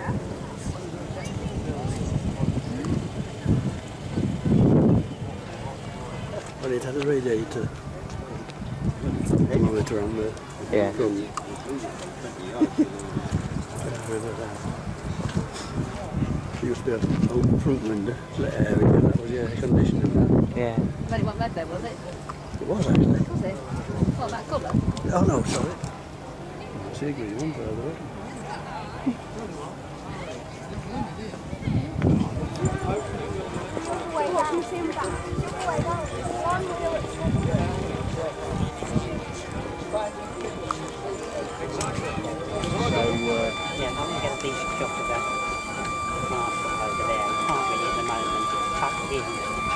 Well, it had a radiator monitor on the front. She used to be an open front window, let air in, that was the air conditioning. Yeah. But it wasn't red though, was it? It was actually. Was it? What, that colour? Oh no, sorry. See a green one further up. Yeah, I'm going to get a decent shot of that marshal over there. You can't really at the moment, it's tucked in.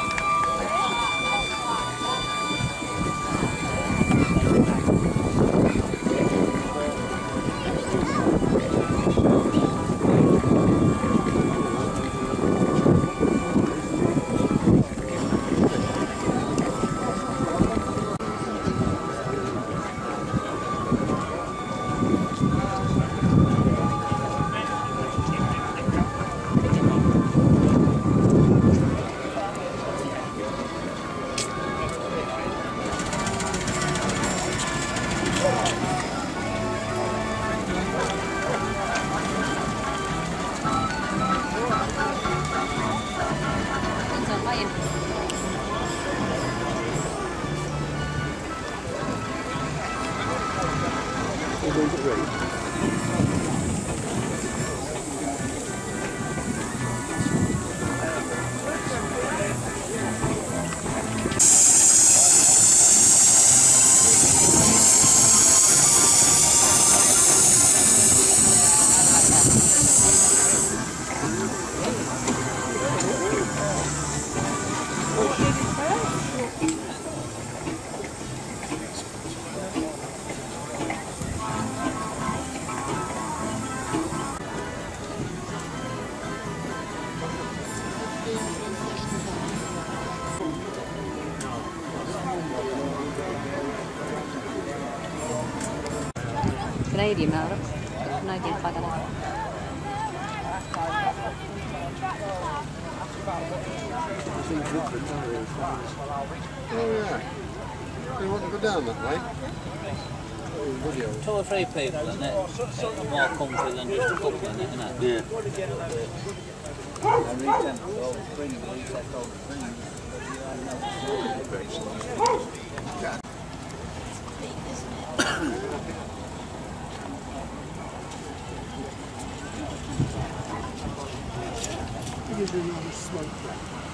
Canadian now, look. Canadian flag on it. Oh yeah. Do you want to go down that way? Two or three people in it, more comfy than just a couple in it, isn't it? Yeah. You're doing all this smoke there.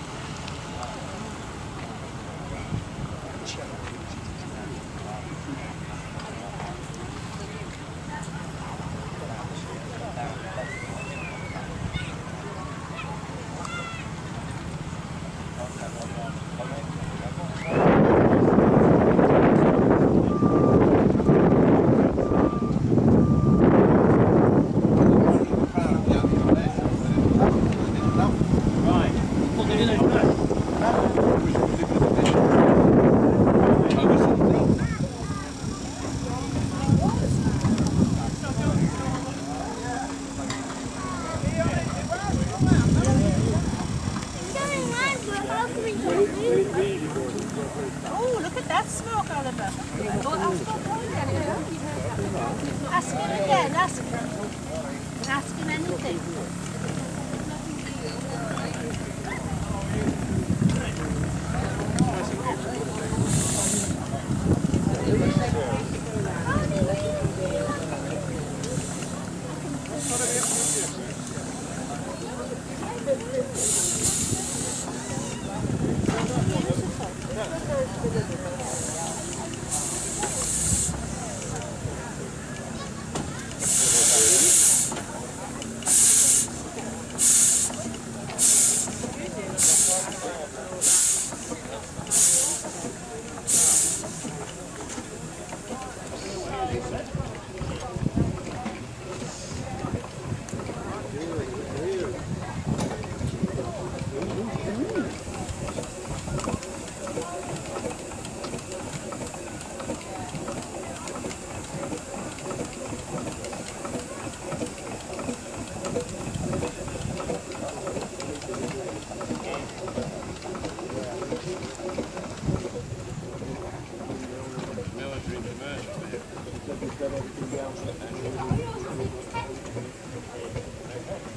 Oh, look at that smoke, Oliver. Ask him again, ask him. Ask him anything.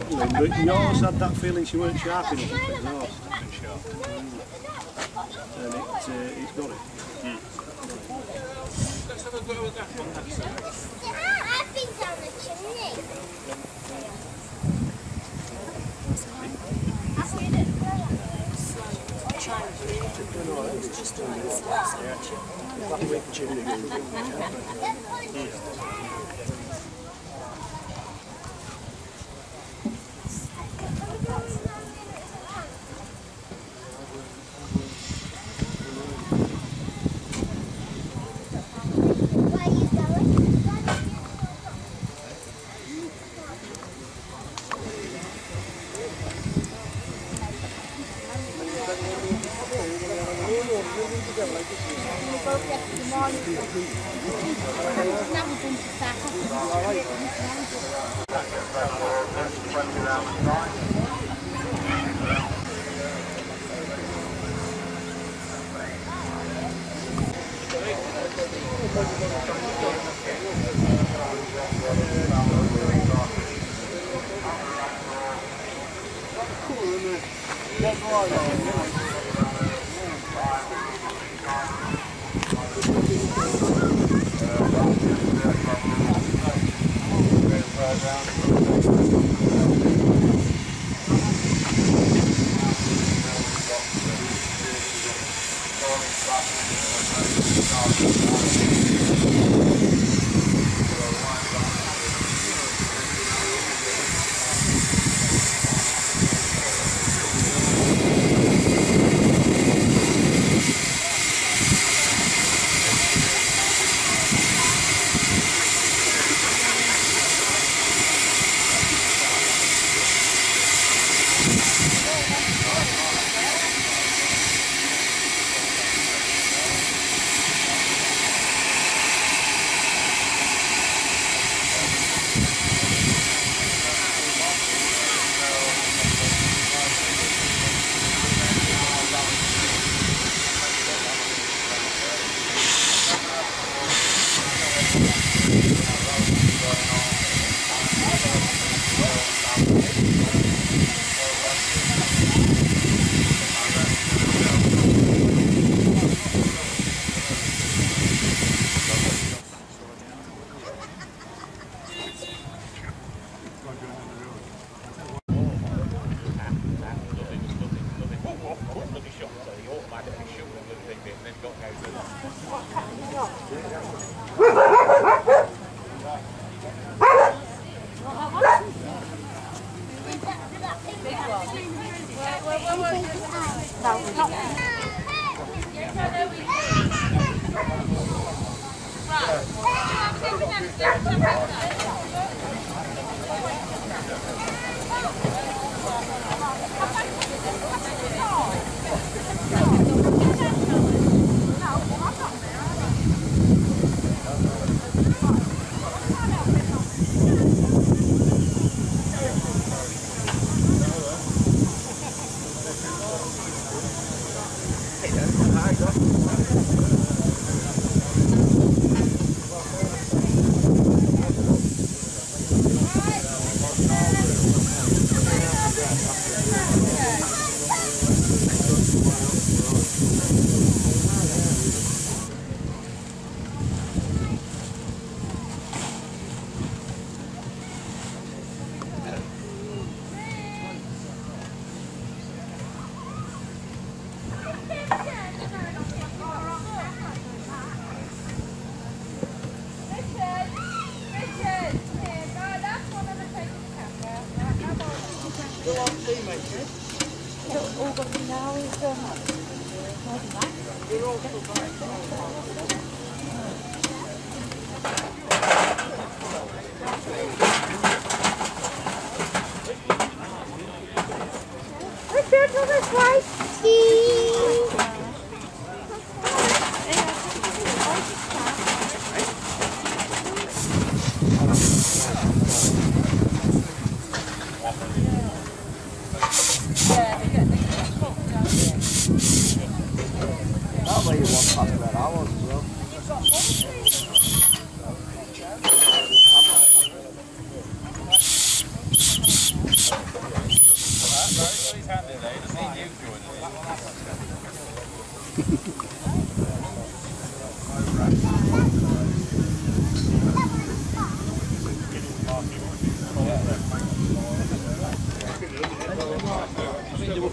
settling, but you always had that feeling she weren't sharp enough for the horse. And it's got it. I've been down the chimney.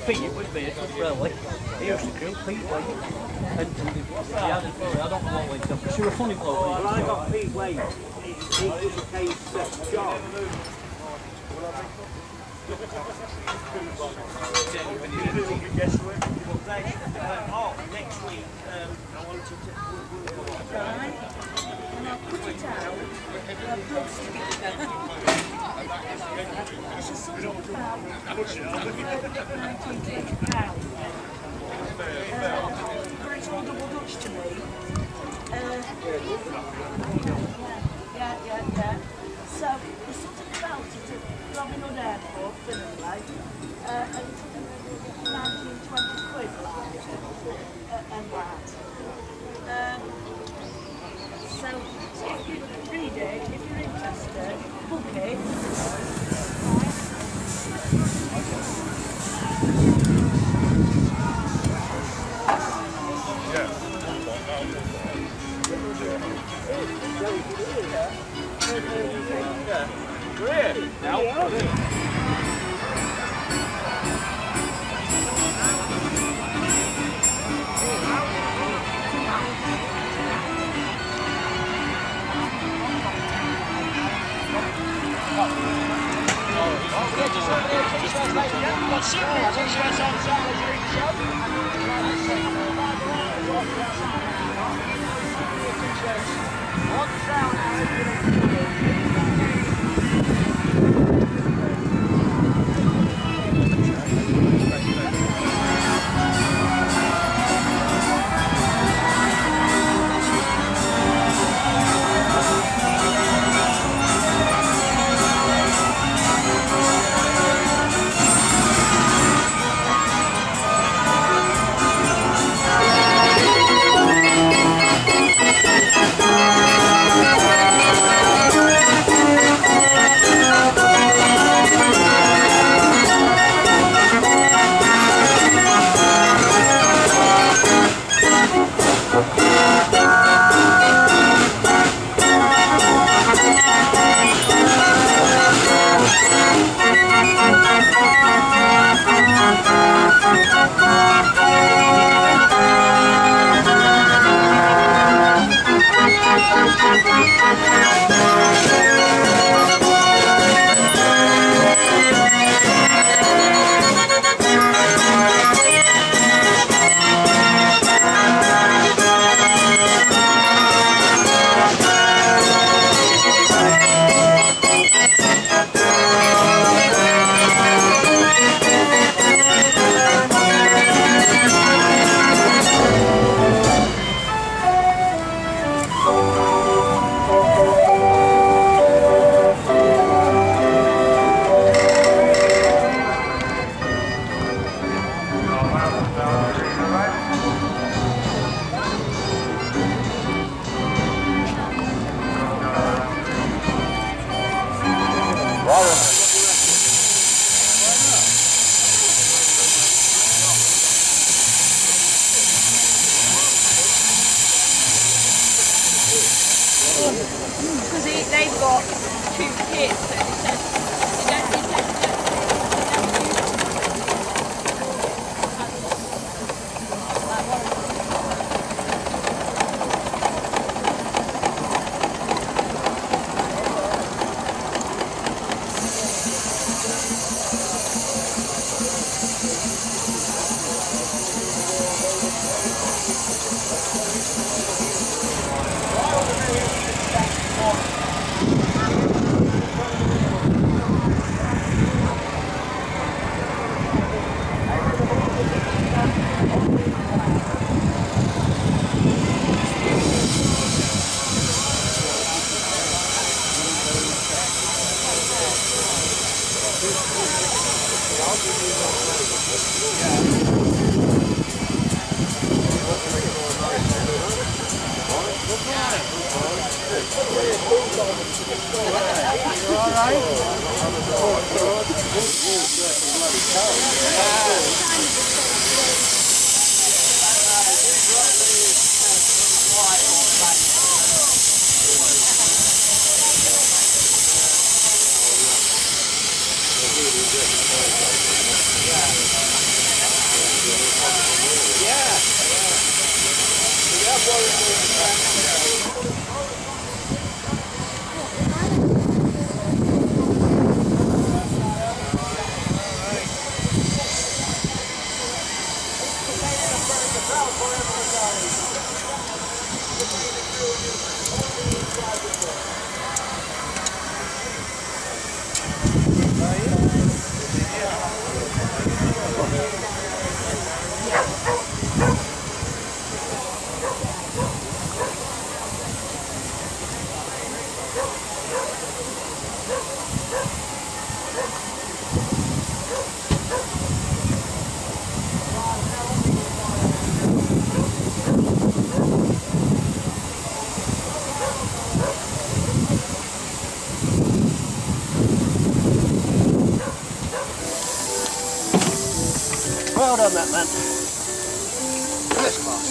think it would be a tough rally. He used to kill people. And he had it for it. I don't know what went up. She was a funny bloke. Well, I got Pete Wade. He was a case job. Oh, next week, I wanted to... Right. And I'll put it out. I'll post it. It's a sort of about £19 but it's all double Dutch to me. Yeah. So there's something about it at Robin Hood Airport, Finlay, and it's 19-20 quid and that. So if you read it, if you're interested, book it. Because they've got 2 kids, so they said you don't need to. Well done, that man. First class.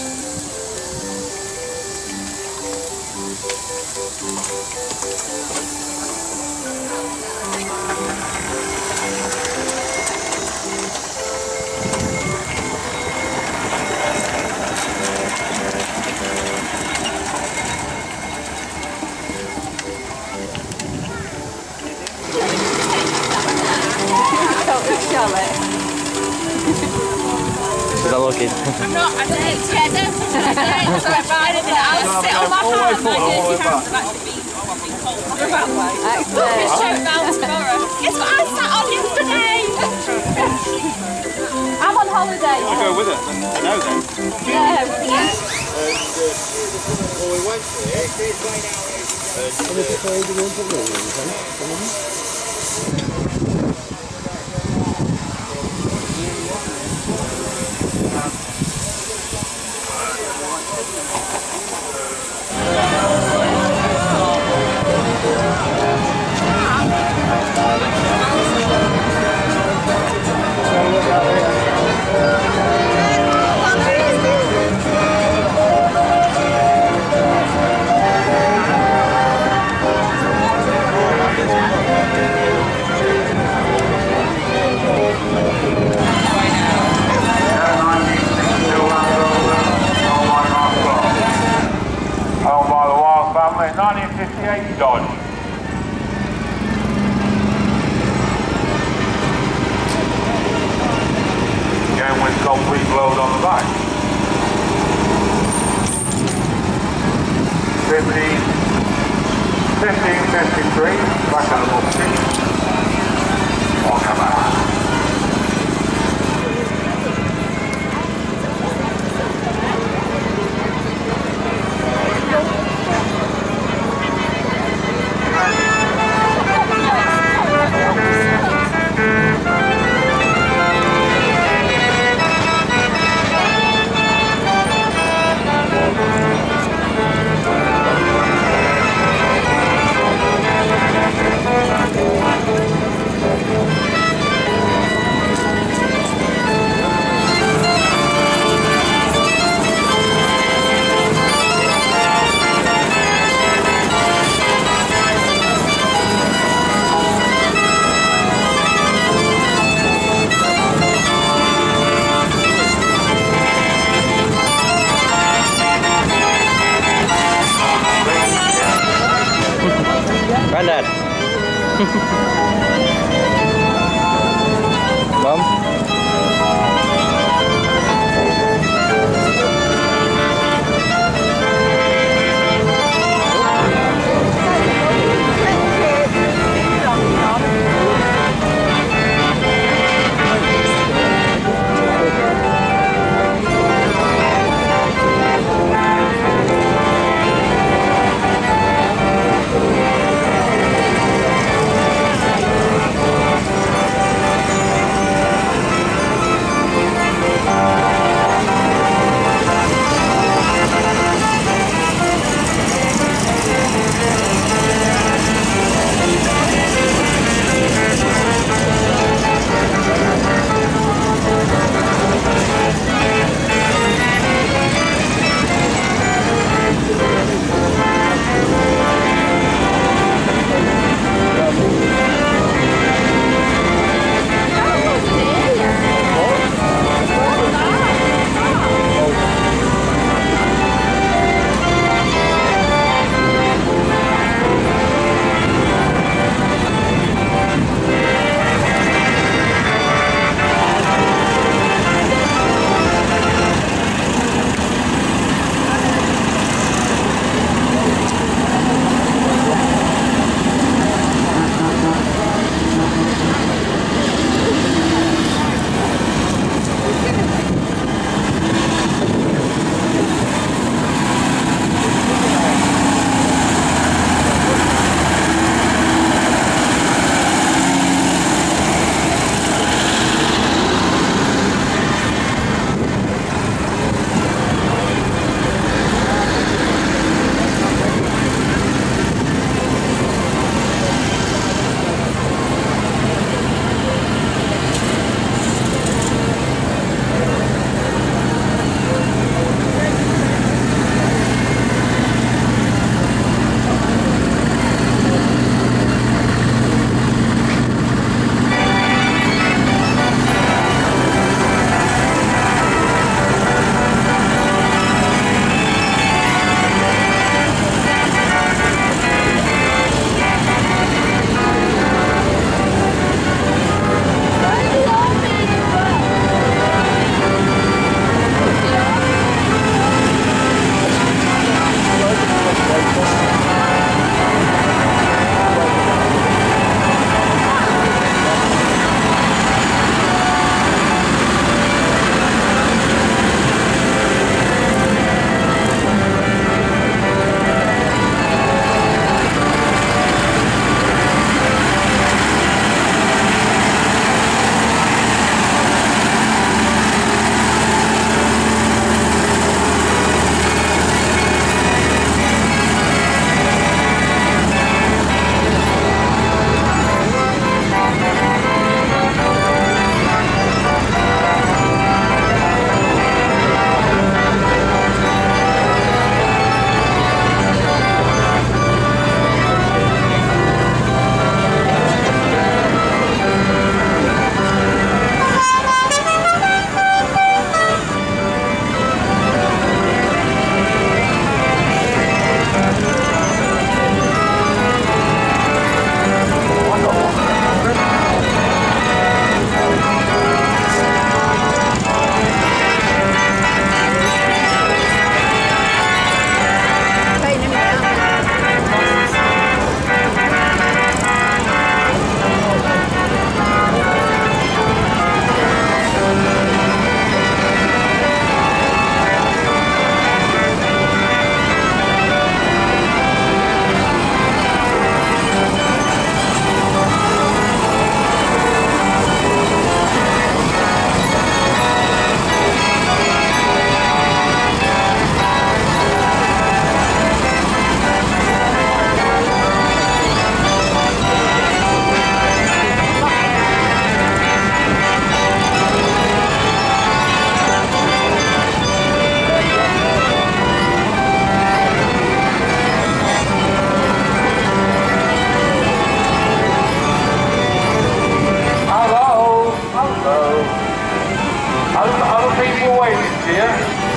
Is that looking? I'm not, I don't hate together. So I'm riding and I'll sit on my hand like dirty hands have actually been cold. We'll show now tomorrow. Guess what I sat on yesterday? I'm on holiday. I'll go with it, I know then. Yeah. Well, we went Owned by the Wild family, 1958 Dodge. Again with complete load on the back. 1553, back on the book. Oh, come on. Granddad. Mum.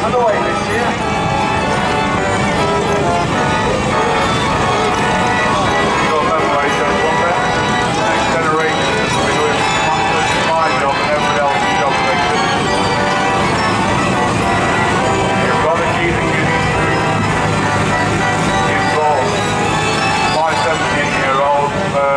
Underway this year. You'll remember where he's going from there. Next generation is doing my job and everybody else's job they do. You've got to keep the kids involved. My 17-year-old,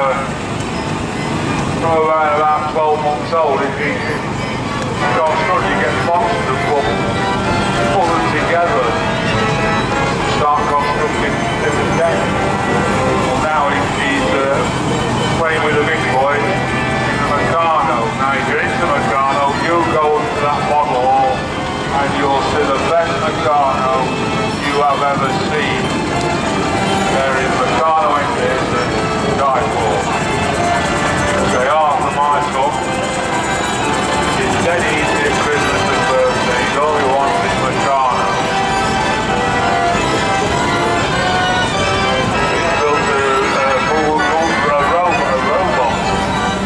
around about 12 months old, if he got stood, you get boxes and pull them together, start constructing different decks. Well, now he's playing with a big boy in the Meccano. Now if you're into Meccano, you go to that model hall and you'll see the best Meccano you have ever seen. There is Meccano in this and die for. They are for my son. It's dead easy at Christmas and birthdays. All he wants is Meccano. He's built a robot.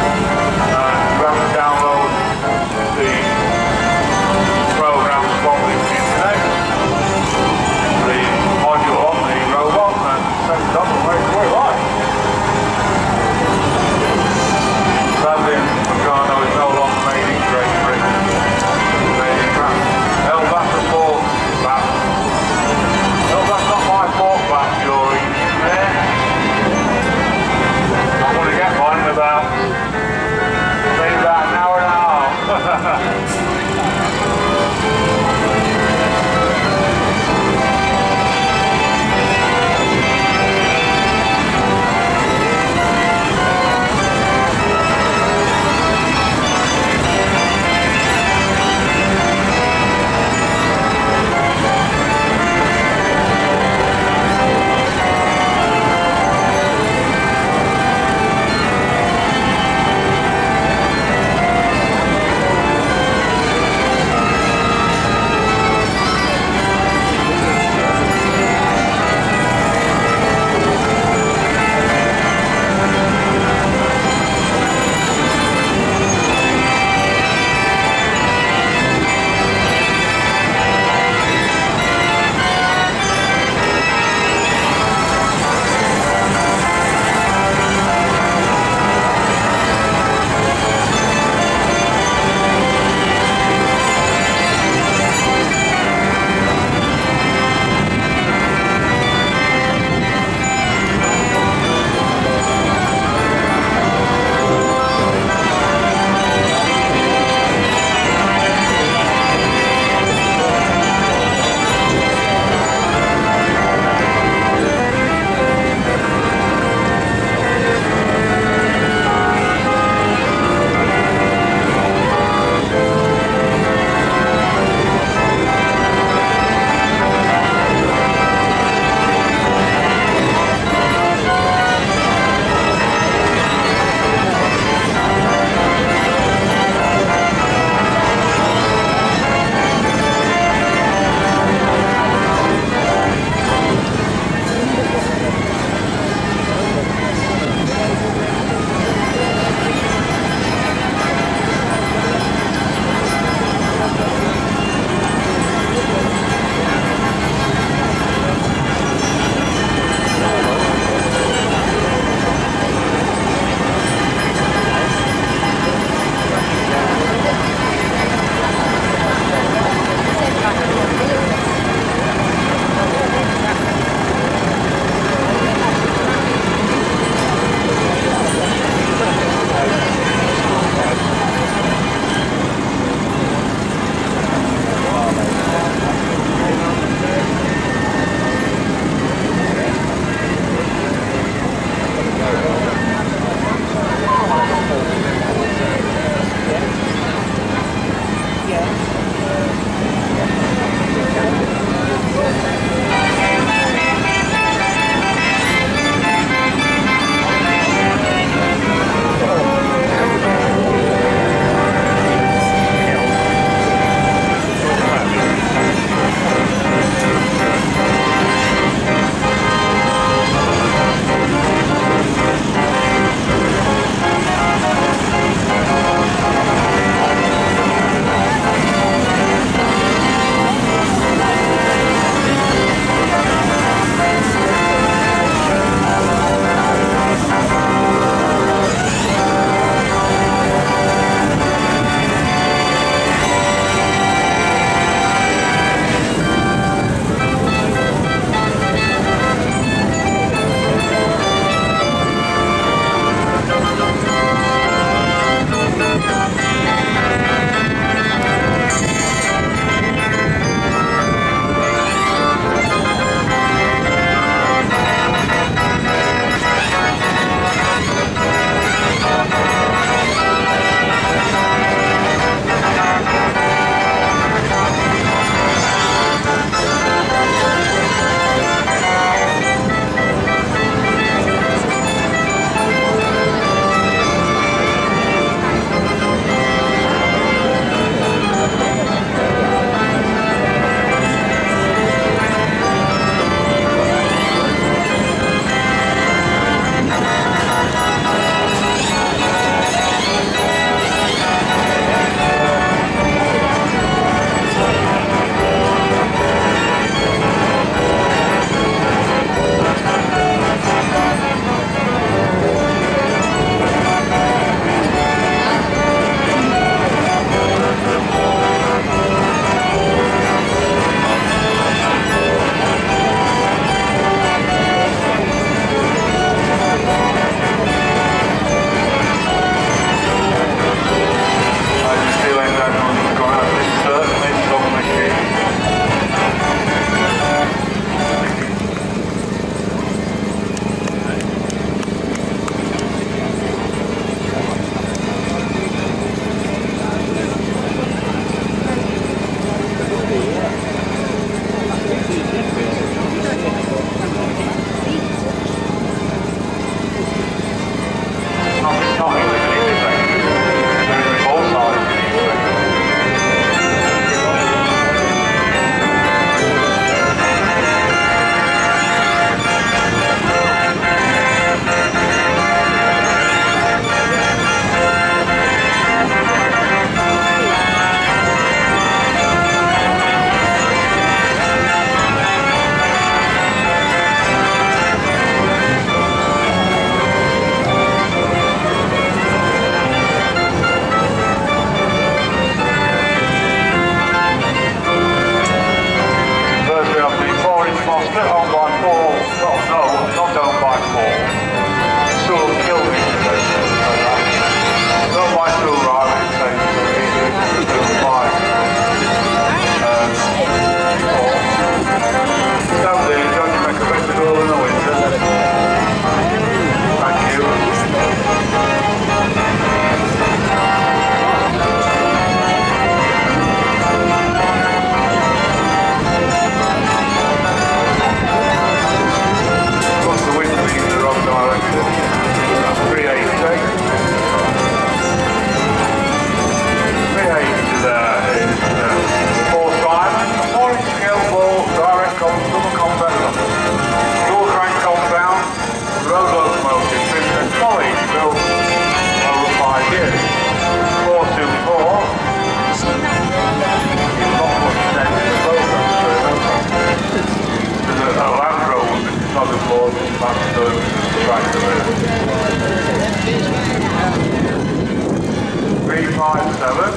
Showman.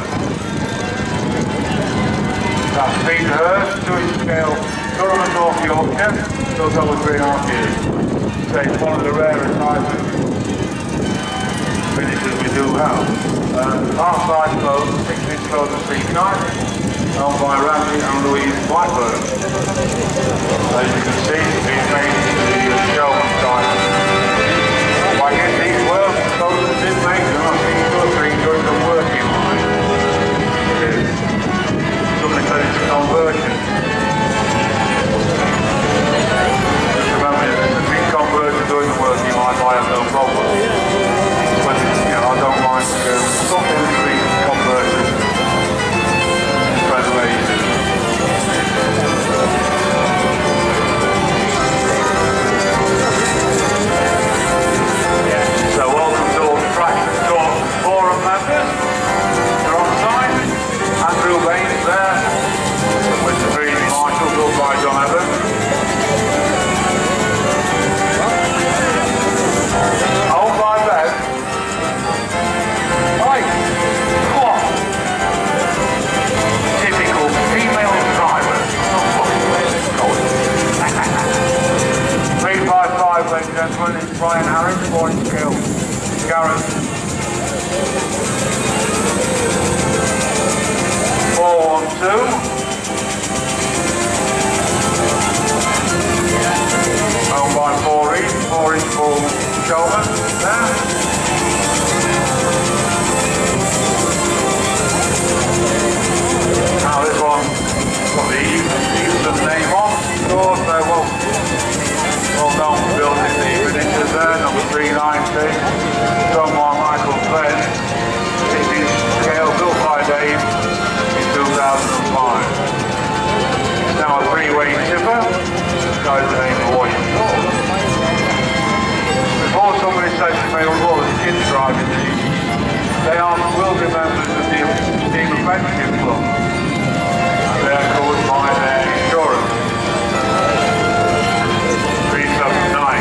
That's Peter Hurst, 2-inch scale, Durham and North Yorkshire, does over 3.5 years. So it's one of the rarest types of finishes we do have. Half-size clothes, 6-inch clothes and sea knife, owned by Randy and Louise Blackburn. As you can see, it's been made into the Showman type. I guess these were those that did make them. I think 2 or 3 during the working line. Somebody said it's a conversion. Just remember, if it's a big conversion during the working line, I have no problem. But you know, I don't mind something that's been converted in preservation. So welcome to all the Traction Talk Forum members. They're on site. Andrew Baines there, with the Green Marshal, built by John Evans. Owned by Bev. Hi. Come on. Typical female driver. 355, ladies and gentlemen, it's Brian Harris, 4-inch scale. Garrett. 412. Owned by 4-inch full showman there. Now this one got the Eastern name on, of course, so well known for building the finishes there, number 390, done by Michael Glenn. This is scale built by Dave in 2005. It's now a 3-way tipper, goes the name of what you thought. Before somebody says to me, well, the kids driving these, they will be members of the Steam Apprenticeship Club. And they're covered by their insurance. 379.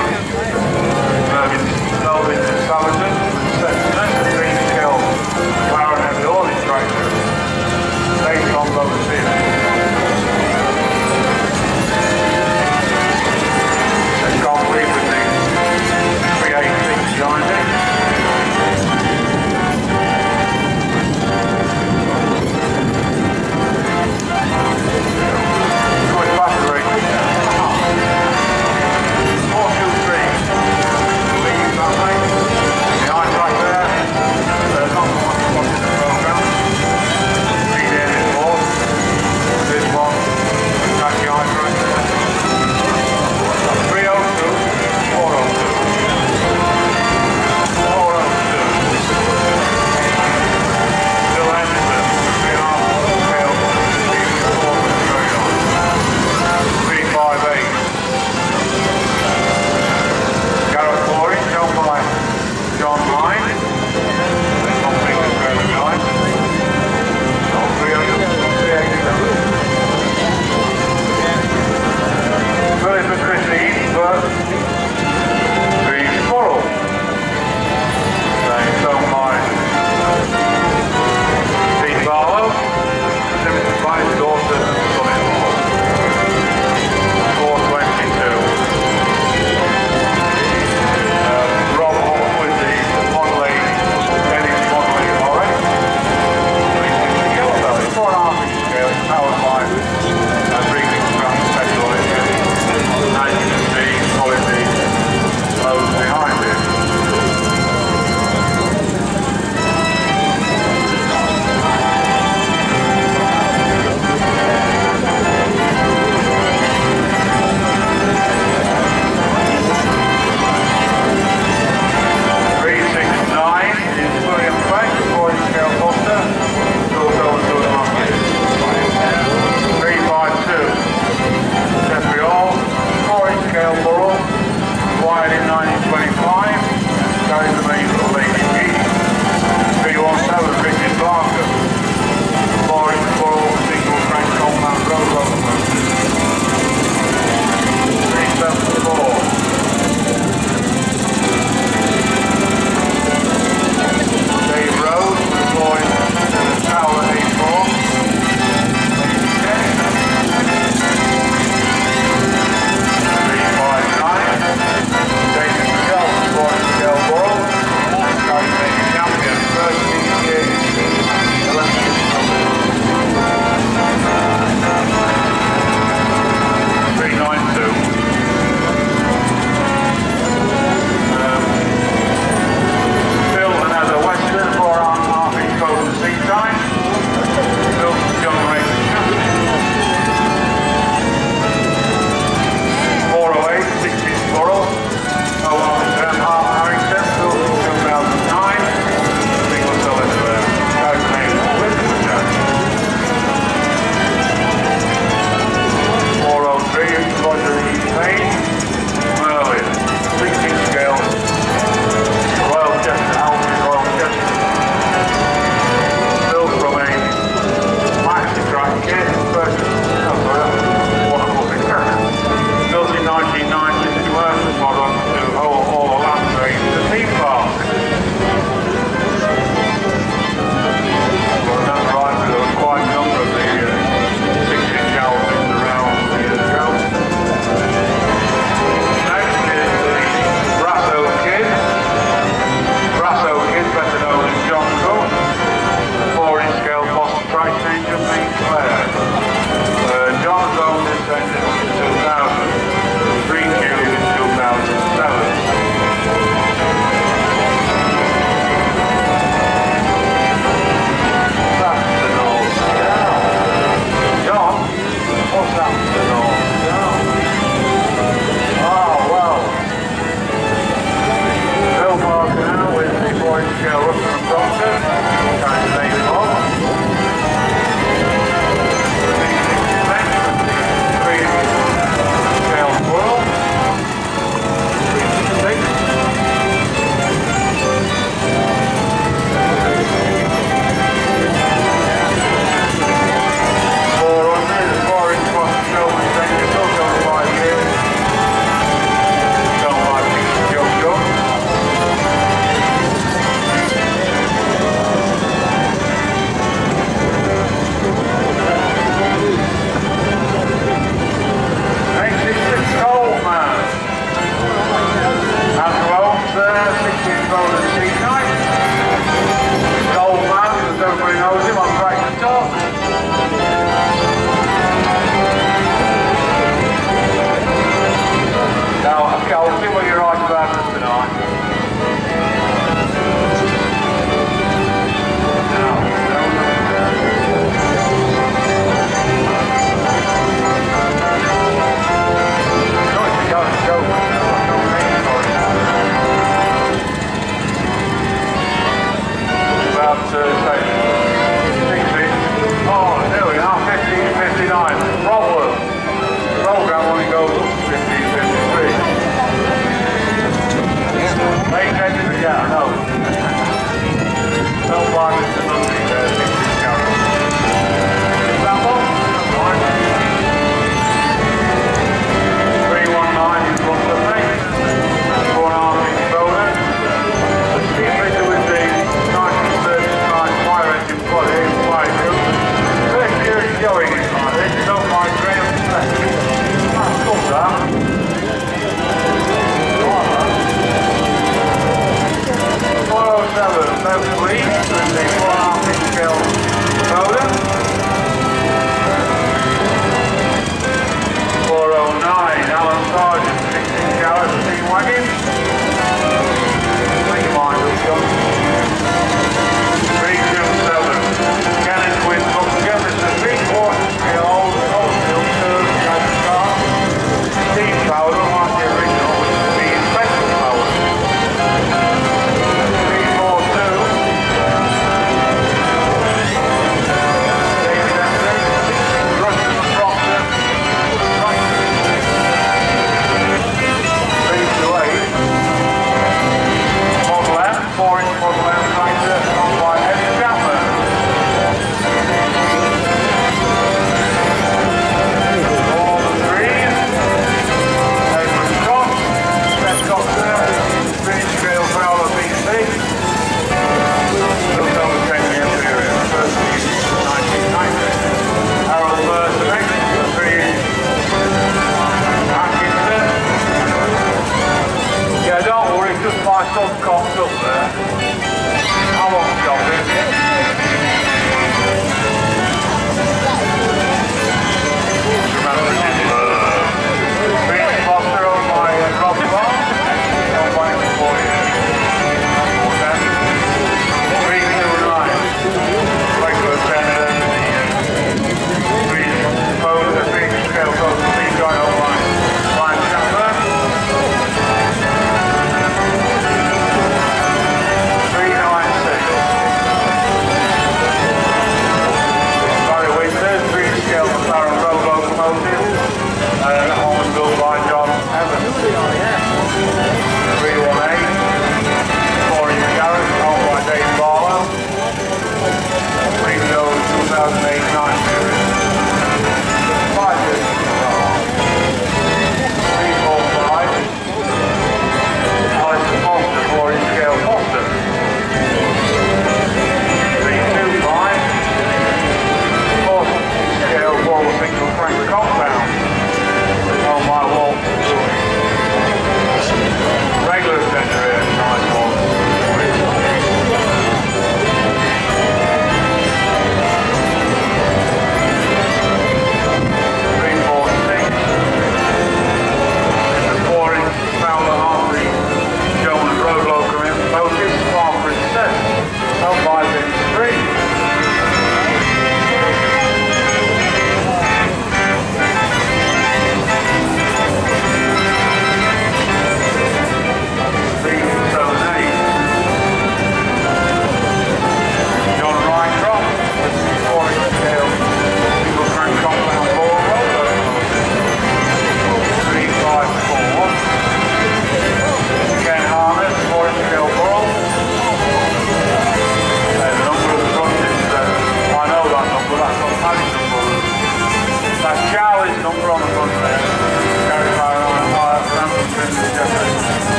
Melvin Sabaton, 3-scale McLaren heavy haulage tractor, based on those series. It's complete with the 386 behind it. Built to generate chassis. 408, 6-inch burrow. 017 half Harrington, built in 2009. Single cylinder, codenamed Elizabeth Jack. 403, Roger E. Payne, Merlin, 6-inch scale. Royal Chester, Alfred Royal Chester. Built from a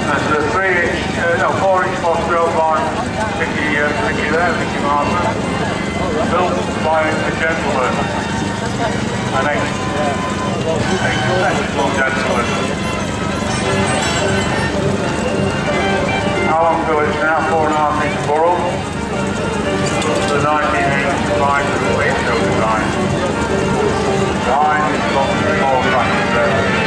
And the 4-inch Foster by Mickey Martin, built by a gentleman, an ex-sensible gentleman. Along Village now, 4.5-inch burrow, the 1985 to the Queen Show design. Behind is got 4 factors there.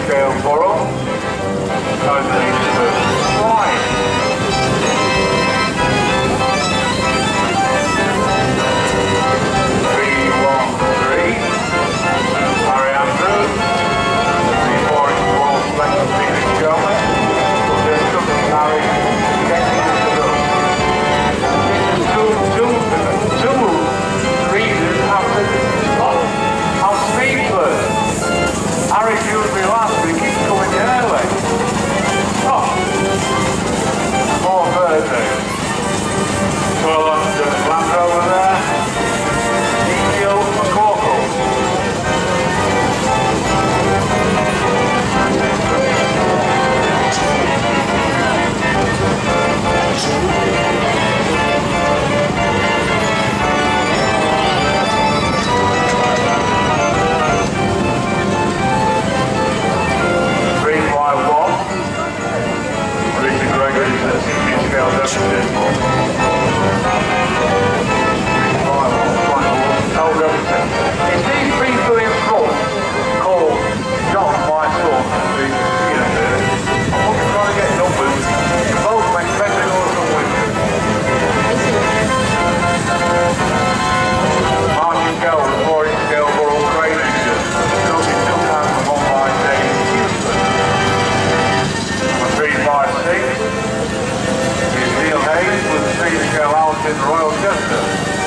scale borough. Goes into Ploughing. 313. Harry Andrews. 3-4 into World Selection Phoenix Showman. Just took Harry getting into the two reasons after I'm speechless. Harry's usually last, but he keeps coming early. Oh, poor birthday. So the Land Rover there. Detail McCorkle. It's these people in front called John, my son, the I'm trying to get numbers. You both make better or something. Martin Gell, the 4-inch scale Borough crane engine, building 2 pounds of online day in Houston. Number 356 is Neil Hayes with the 3 scale out in Royal Chester.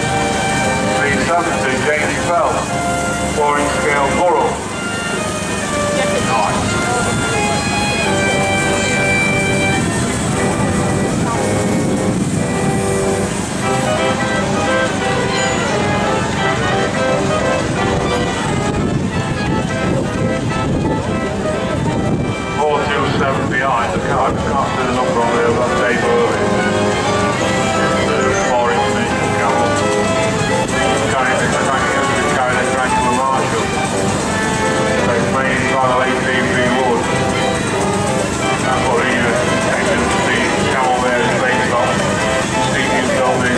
370 James Bell, 4-inch scale Borough. Nice. 427 behind the car. I can't see the number on there, that's Dave Irving. The 4-inch meter camel. Carrying the Dracula Marshall. So it's made by the late D.B. Wood. That's what he engine, the camel there is based on. Stephen building.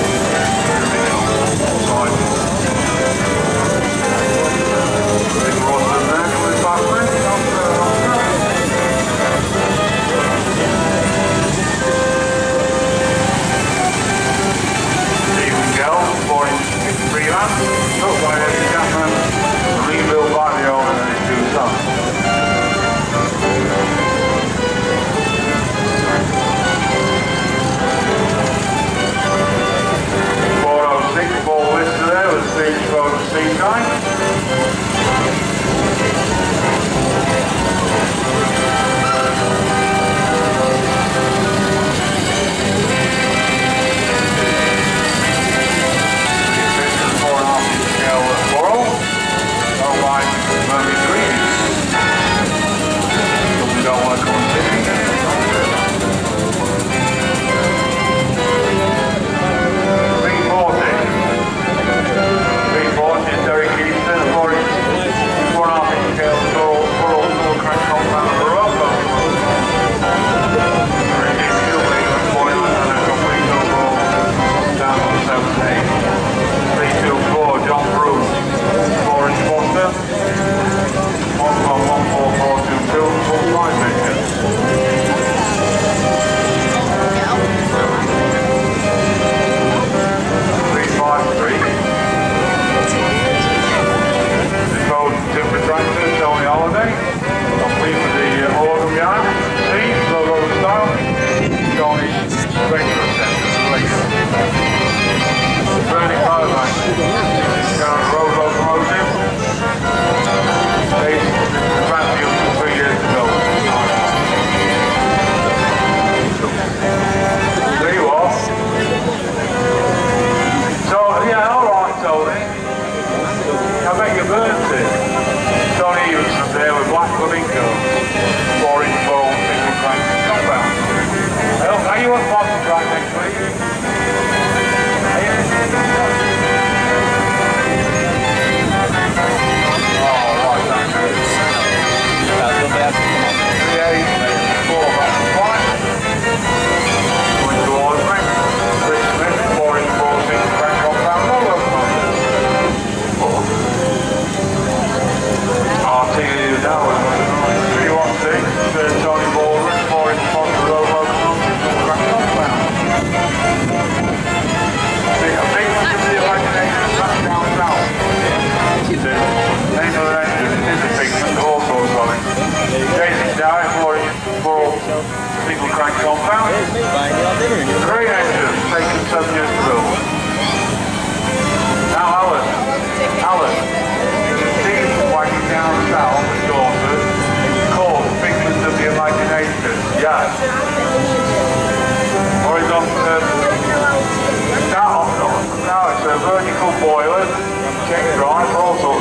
Outside. Big Russell there, coming back with. Stephen Gell, 4-inch freelance, built by Eddie Chapman, rebuilt by the owner and his 2 sons. Ball list there with stage photo C9. Derek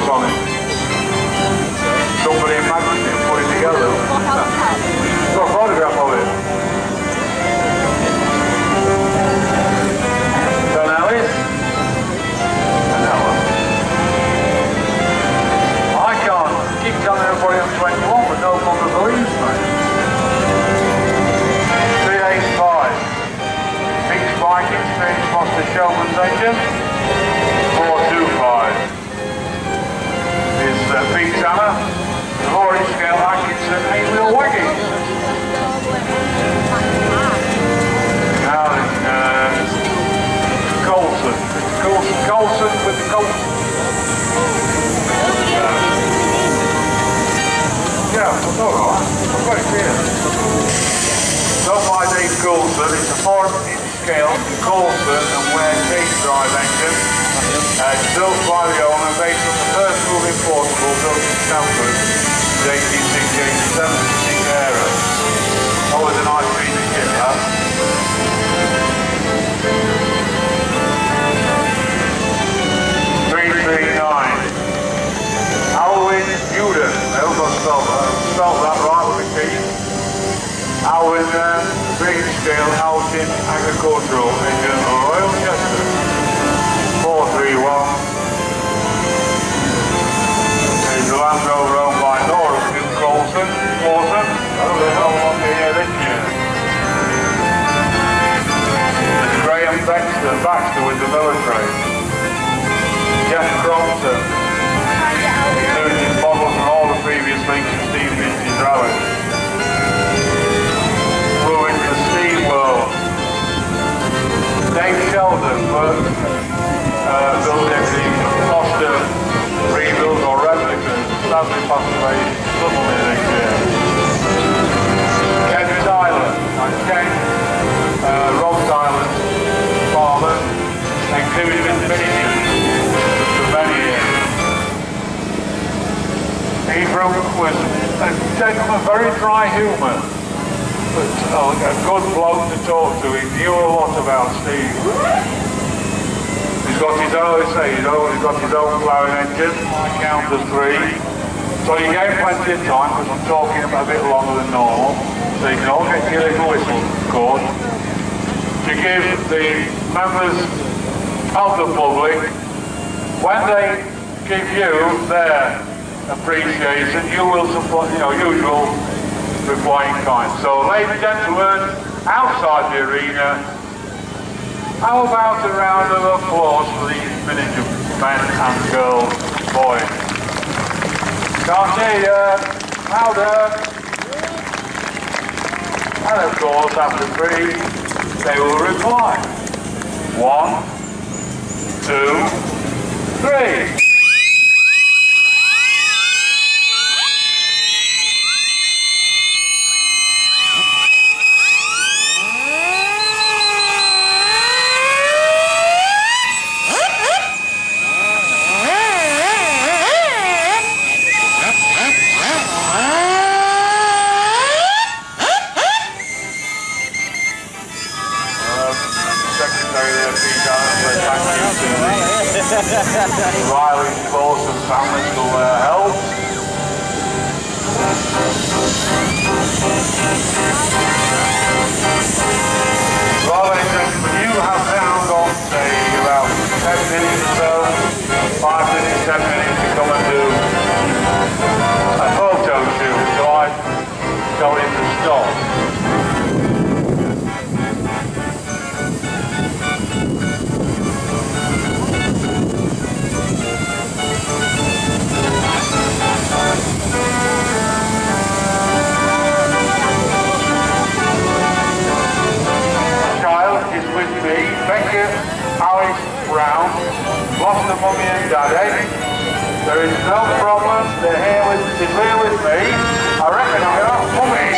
wheels on it. Somebody imagined it and put it together. Got a photograph of it. Don't know it? I know it. I can't keep telling everybody I'm 21, but no longer believes me. 385. Beach Viking, Strange Monster Showman's engine. 425. Is Pete Tanner. Rory Scale Atkinson 8-wheel wagon. Now then, Colson. Colson with the Colson. Yeah, that's alright. I've got it here. Done by Dave Coulson. It's a 4-inch scale Coulson and Ware cage drive engine. Built by the owner based on the first moving portable built in Stanford in the 1860-1876 era. Always a nice piece of kit, that. Alwyn Newton. I hope I spelled that right with the key. Alwyn British scale Alton agricultural engine Royal Chester. 431. There's the Land Rover owned by Nora Colson. Awesome. I don't know what they hear this year. There's Graham Baxter with the military. Jeff Crompton. Including models from all the previous Lincoln Steam vintage rallies. Moving to Steam World. Dave Sheldon built everything Foster rebuilds or replicas. Sadly passed away suddenly next year. Kendrick Island. And Ken Ross Island father exhibited miniatures for many years. He was a gentleman, very dry humour, but a good bloke to talk to. He knew a lot about Steve. He's got his own, he's got his own ploughing engine, I count as 3. So you gave plenty of time, because I'm talking a bit longer than normal, so you can all get your little whistle cord, to give the members of the public, when they give you their appreciation, you will support, usual reply in kind. So, ladies and gentlemen, outside the arena, how about a round of applause for these miniature men and girls, boys? Can't hear you. Louder. And of course, after 3, they will reply. 1, 2, 3. Riley, close and families for their help. Well, ladies and gentlemen, you have now got, say, about 10 minutes or so, 5 minutes, 10 minutes to come and do a photo shoot. So I go into stop. Alice Brown, lost her mummy and daddy. There is no problem, she's here with me. I reckon I got mummy.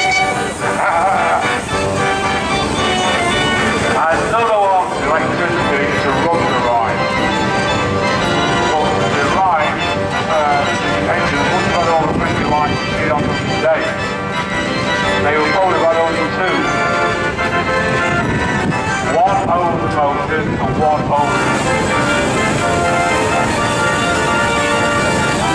And another one, electricity to run the ride. But the ride, the engine wouldn't have all the pretty lights you see on them today. They will probably have only 2. One over the motor and one over the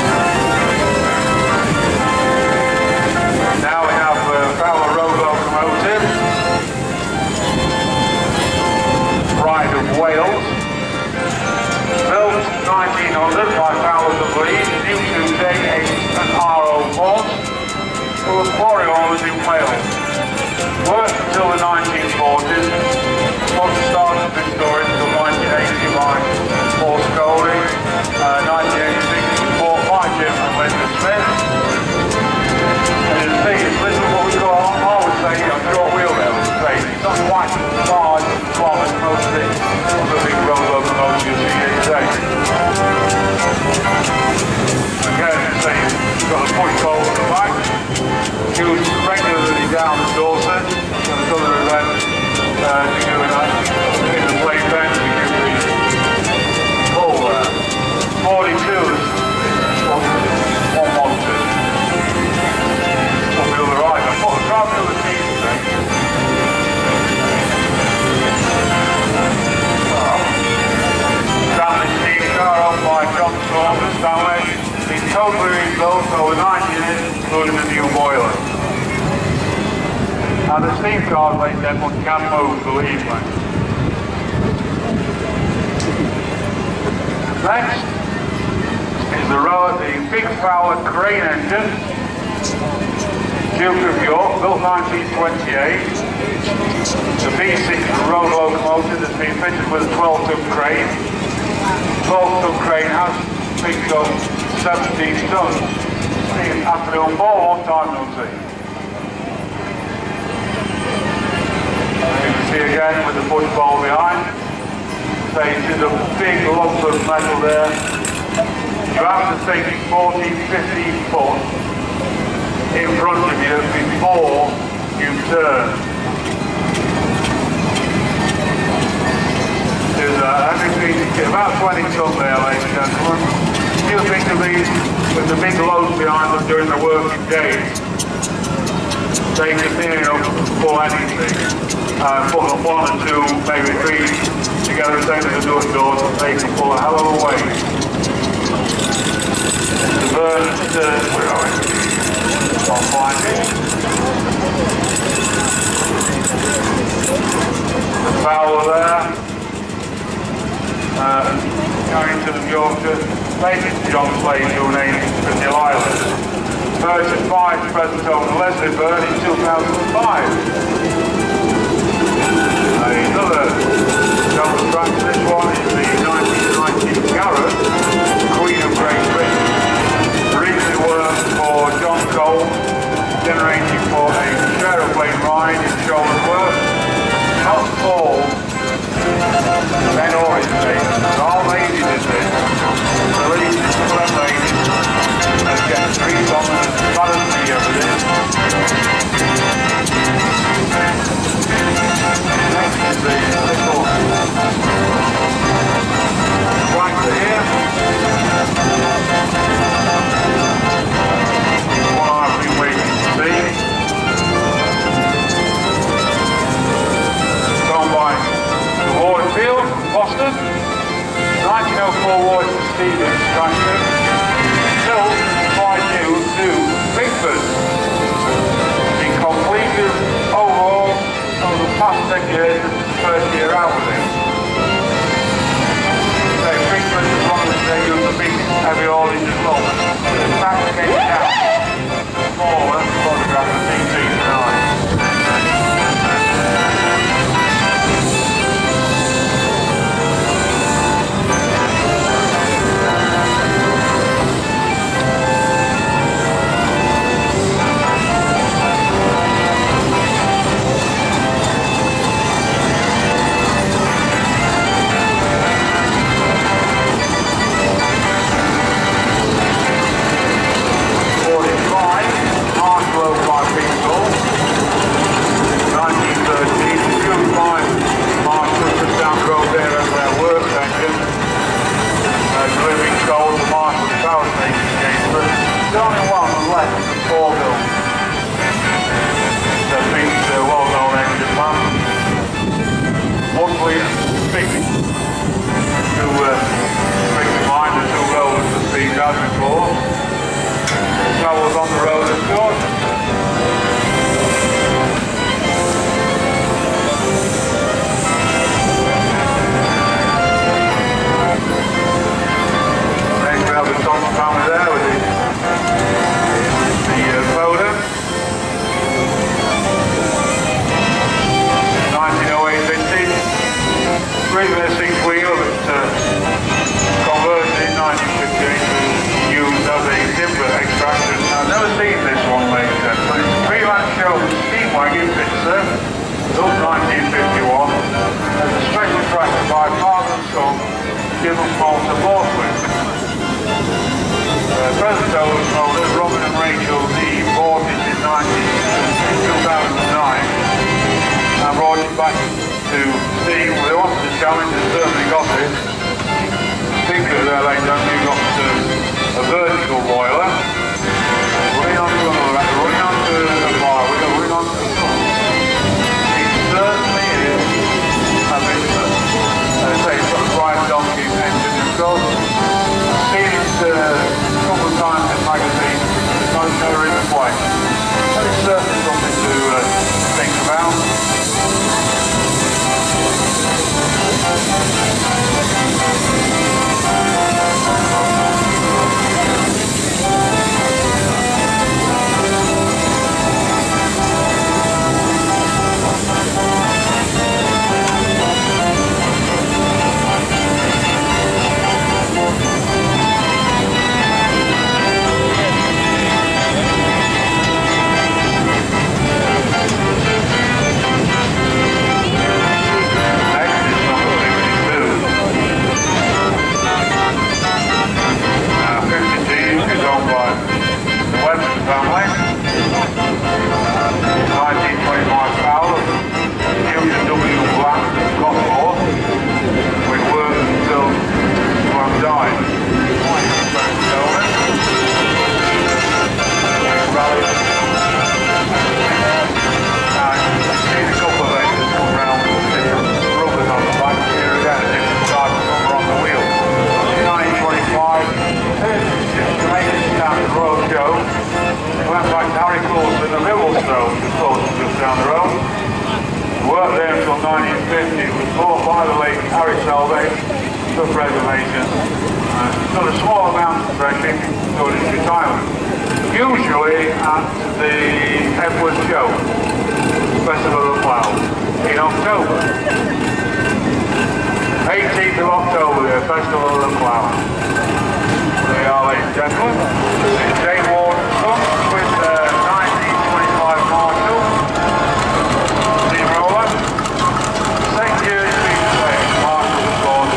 there were quarry owners in Wales. Worked until the 1940s, wasn't started this story until 1980 by Paul Scolding. 1986 was bought by Jim and Linda Smith. And the thing is, this is what we call, I always say, short wheel rail train. It's not quite as large and strong as most of the other big road locomotives you see here today. Again, say, you've got a push bolt on the back. Used regularly down the Dorset, and there's other events to do in the play pen to give the full 42s, 112. What wheel the ride? I thought the crowd wheel the team today. Stanley steam car owned by John Saunders, Stanley. Been totally rebuilt over 9 years, including the new boiler. Now the steam cars like that one can move, believe me. Next is the big Fowler crane engine. Duke of York, built 1928. The V6 road locomotive that's been fitted with a 12-ton crane. 12-ton crane has been done 17 tons. Afternoon ball, one time no see. You can see again with the push ball behind. So you see the big lump of metal there. You have to think 14, 15 foot in front of you before you turn. There's about 20 ton there, ladies and gentlemen. You think of these with the big loads behind them during the working days, they can nearly pull anything. Put them 1 and 2, maybe 3 together, same as the doors, they can pull a hell of a weight. The burn, where are we? I'll find it. The Fowler there. Carrington of Yorkshire. Basically John Slade, your name is Delilah. Version 5 present over Leslie Byrne in 2005. Another double track, this one is the 1990 Garrett, Queen of Great Britain. Originally worked for John Cole, generating for a aeroplane ride in Showman's work. Not Paul, Ben Orange station. All ladies did this. The ladies, the ladies, and get 3 bombs and balance me over this. Next is the little tractor here. present owners, Robin and Rachel Lee, bought it in 2009 and brought it back to see. They wanted to show it, they certainly got it. I think that they got a vertical boiler. Running on to another, running on to a bar, we're running on to the front. It certainly is a bit of a, say, it's got a bright donkey engine and so. I've seen it a couple of times in magazines, but it's never in the play. And it's certainly something to think about. Usually at the Edward Show, Festival of Ploughing, in October. 18th of October, the Festival of Ploughing. There you are, ladies and gentlemen. It's Dave Warden's son with 1925 Marshall steamroller. St. Jude's being played, Marshall of course.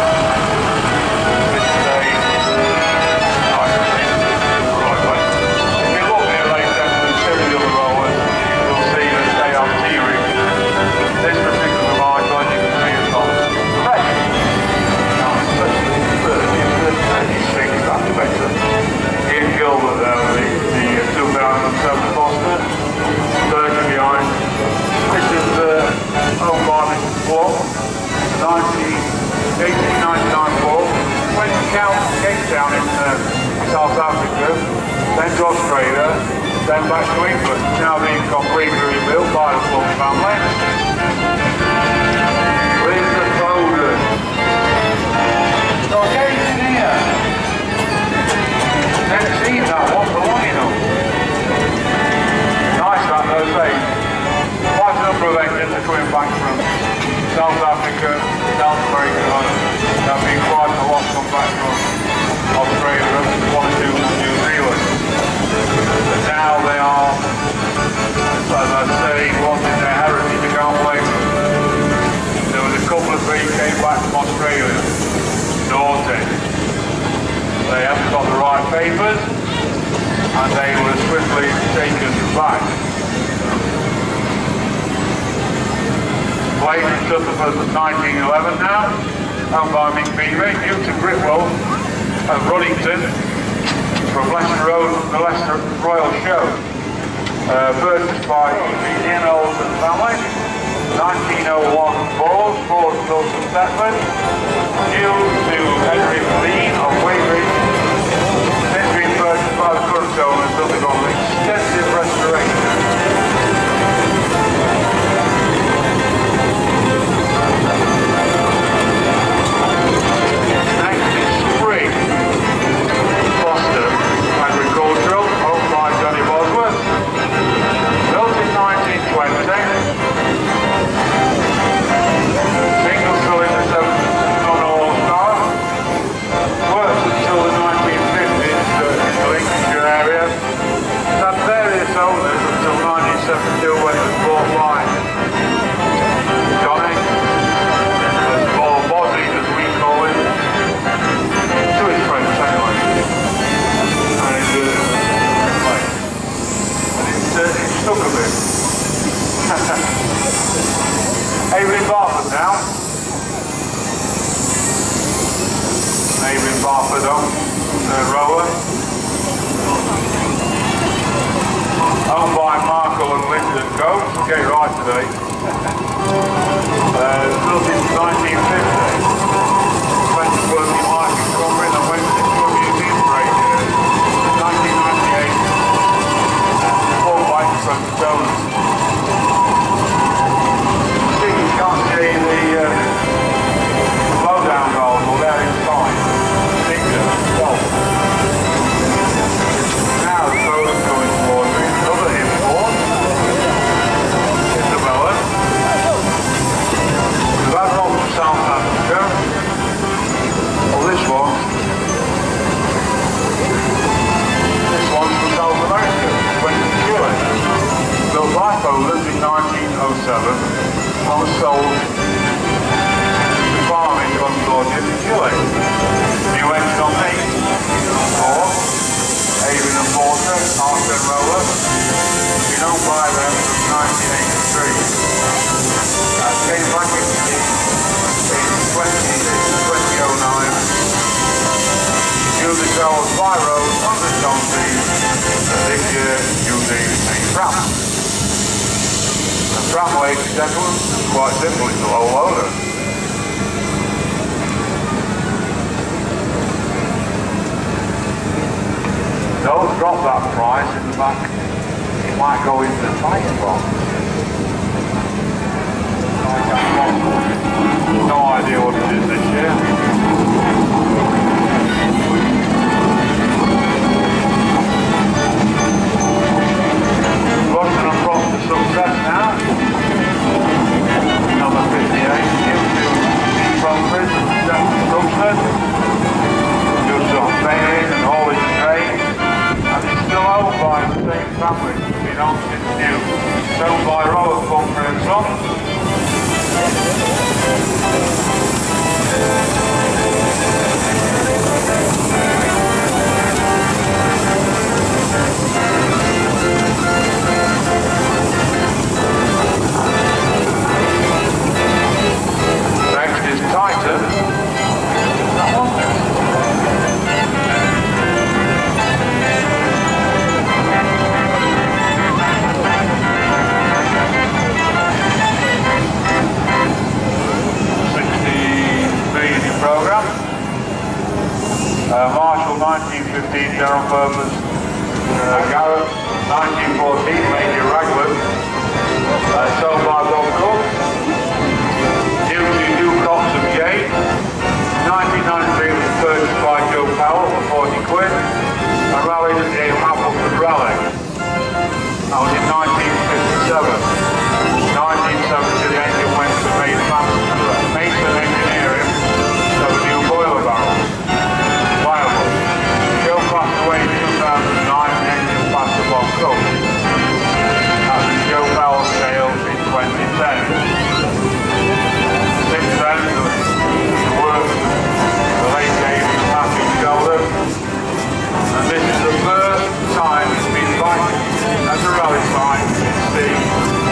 South Africa, then to Australia, then back to England. It's now being completely rebuilt by the Ploughing family. Where's the folder? So again, it's here. Never seen that one for long enough. Nice that though, say. Quite a number of engines are coming back from South Africa, South America. There have been quite a lot come back from Australia, one or two from New Zealand. But now they are, as I say, wanting their heritage, I can't blame them. There was a couple of three came back from Australia, naughty. They haven't got the right papers, and they were swiftly taken back. Ploughing stuff was 1911 now, owned by Mick Beaver, Newton Gritwell of Ruddington from Leicester Road, the Leicester Royal Show. Purchased by Ian Olsen family. 1901 Ford Wilson Stepford. Due to Henry Lean of Weybridge. Since being purchased by the current owners, undergone extensive restoration. Agricultural, owned by Johnny Bosworth. Built in 1920. Single cylinder 7-ton all-star. go. Get it right today. Built in 1950. Went to working life in Cumberland and went into a museum for 8 years. 1998. Bought bike from Jones. I think you can't see the blowdown goals or there inside. Now the phone's coming towards me. Another import. Isabella. That's not from South Africa. Well, this one. This one's from South America. Went to Chile. Built by Poland in 1907 and was sold to farming consortium in Chile. New engine on 8. Avon and Porter, Arthur Roller. You don't buy them from 1983. Came back in 2009. Using those by road, 100 John Dees, and this year using a tram. A tram, ladies and gentlemen, quite simple, it's a low loader. Don't drop that price in the back, it might go into the firebox. No idea what it is this year. Rushing across to success now. Number 58, from prison, Brooklyn. Do some failing and all his trade. And it's still owned by the same family. It's been owned since new. It's owned by Robert Bumper and Son. Next is Titan. That one. 60 program. Marshall 1915 general purpose. Garrett 1914 Major Raglan. Sold by Bob Cook. New Cox of Gate. 1993 was purchased by Joe Powell for 40 quid. And rallied at the Appleton Rally. That was in 1957. 1970 the engine went to Mason Engineering. So the new boiler barrel. Viable. Joe passed away in 2009 and the engine passed the Bob Cook. That was Joe Powell's sale in 2010. Since then, the work the late David Matthew shoulder. And this is the first time it's been invited as a rally sign in Steve.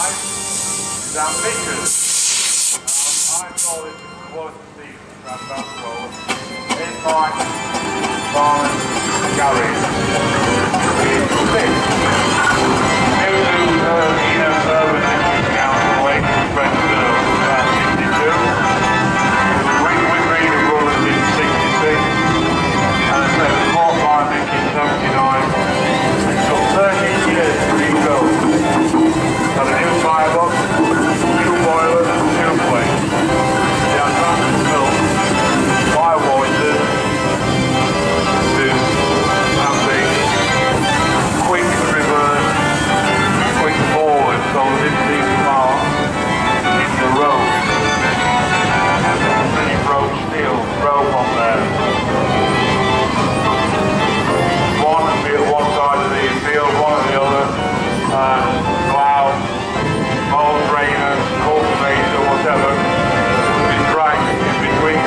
life is ambitious. I call it the quality of that role. In my farming garage, it's thick. New to urban council way, friends about 52. We made a runners in 66, and I said we bought by Mick in 79. It took 13 years to rebuild. Had a new firebox, new boilers and two plates. The advanced built fire voices to have the quick reverse, quick forward, so there didn't leave marks in the road. Any broke steel rope on there. One would be at one side of the field, one at the other, plough, mold drainer, cultivator, whatever, with track in between.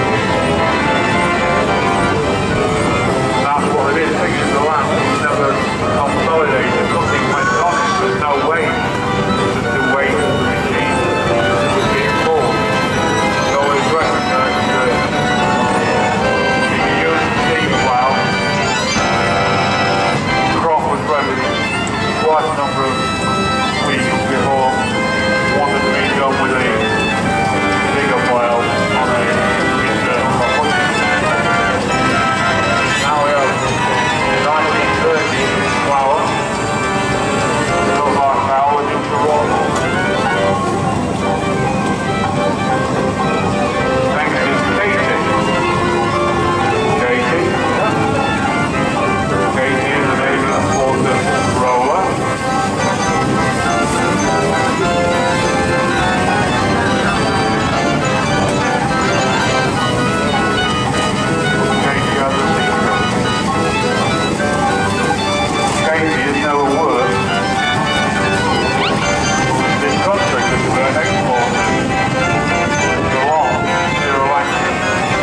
That's what it is, taking the land, it's never consolidated, nothing went on it, there's no weight, just the weight of the machine was being pulled. So it's recognised that if you use the steam plough, crop was ready quite a number of weeks before one had been done with a digger plough on a internal property. Now we have 1930 flour, built by power into roll. Next is Katie. Katie is an important roller. Katie has a secret. Katie has never worked in this country because we're exporters. Belong to electric.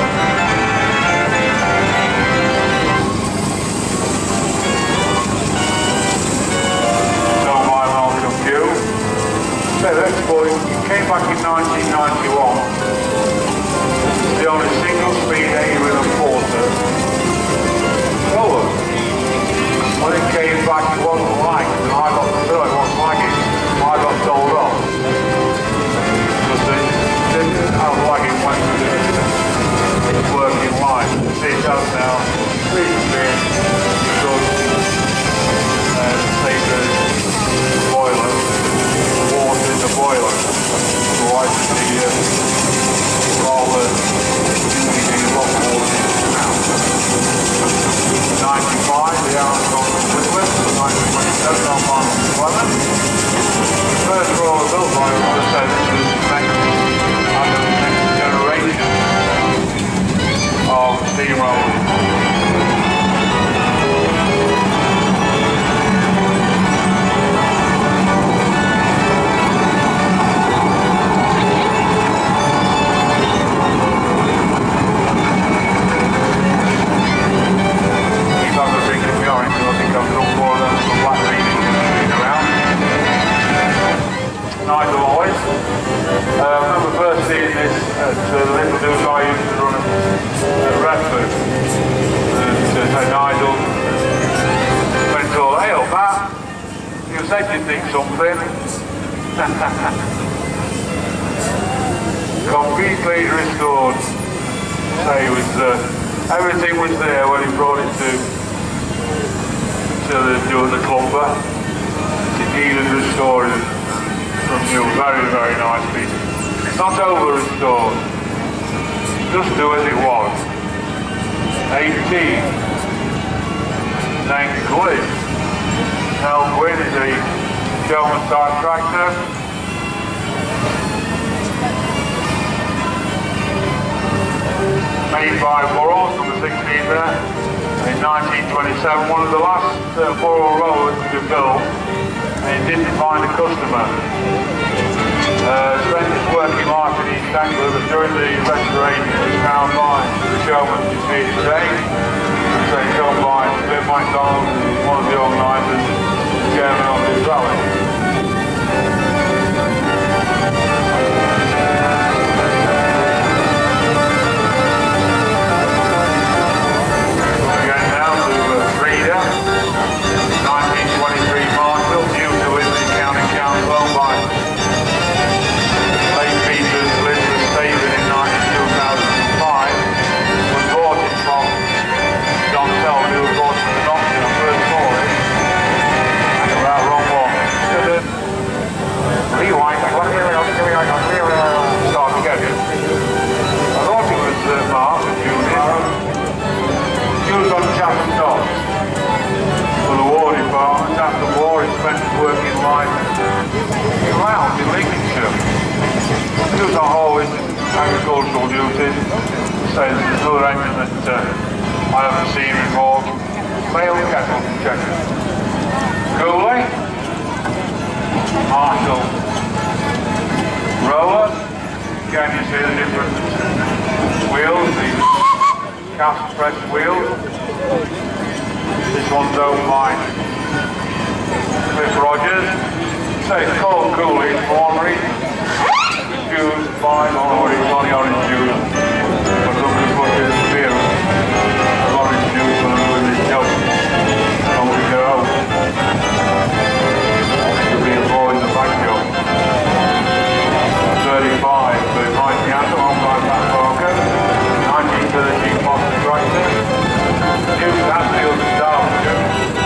Don't mind holding up you. So the export came back in 1991. The only single speed 80 with a quarter. Roller. When it came back it wasn't like, and I got the bill, it wasn't like it. I got told off. Because they didn't have like it went to the working line. See it has now, really big, good, papers, boiler, water in the boiler. Otherwise the rather using a lot more now. 95, the hours gone to Whitworth, 1927 on Farm Clement. First roller built by the said this was the next generation of steamrollers. Nigel always. I remember first seeing this at the little dude I used to run at Redford. Hey Nigel, went to hey up Matt, you said you'd think something. Completely restored. So he was, everything was there when he brought it to the clumper. It needed restoring from you. Very, very nice piece. It's not over restored. Just do as it was. 18. Thank Glid. Now Gwyn is a showman type tractor. Made by Burrows, number 16 there, in 1927, one of the last Burrow rollers to be built, and it didn't find a customer. Spent its working life in East Anglia, but during the restoration it was found by the showman you see it today. So it's owned by Bill McDonald, one of the organisers, chairman of this rally. do the haulage agricultural duties. So there's another engine that I haven't seen before. Male kettle checker. Cooling. Marshall. Roller. Again you see the different wheels, the cast press wheels. This one's owned by Cliff Rogers. So it's called cooling for one reason. It's used by orange juice. But look at what it is beer. Orange juice when I'm doing this job. Don't we go out. Should be a boy in the back job. 35, but it might be out on by that Parker. 1930 Boston tractor. Used that field to start with.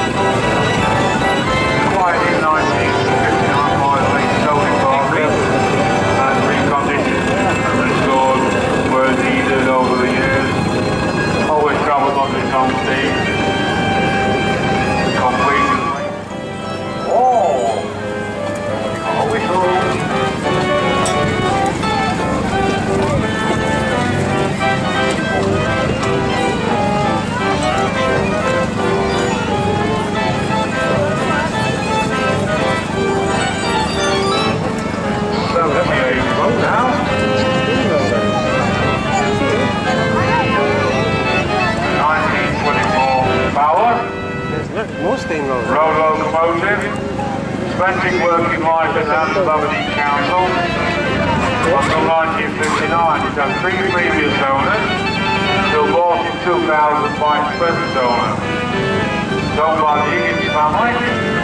Quite in 1959 by Tony Parker. And reconditioned and restored where needed over the years. Always travelled on its own steam. Completed. Oh! Always home. Road locomotive, spending working life in hands of Aberdeen Council. Until 1959, it had 3 previous owners, till bought in 2000 by its present owner. It's owned by the Higgins family.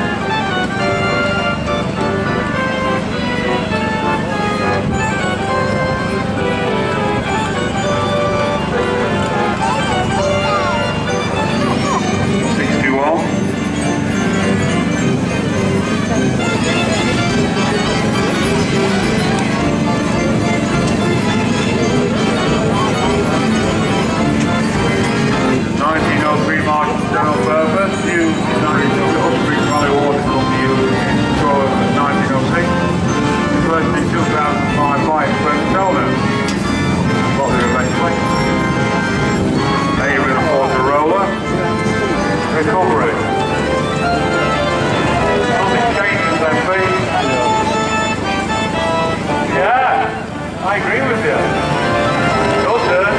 General purpose, used in 1903 Valley Water Company used in Troy in 1906, first in 2005 by its present owner. Got there eventually. A with a water roller. Recovery. Nothing changes then, please. Yeah, I agree with you. Your turn.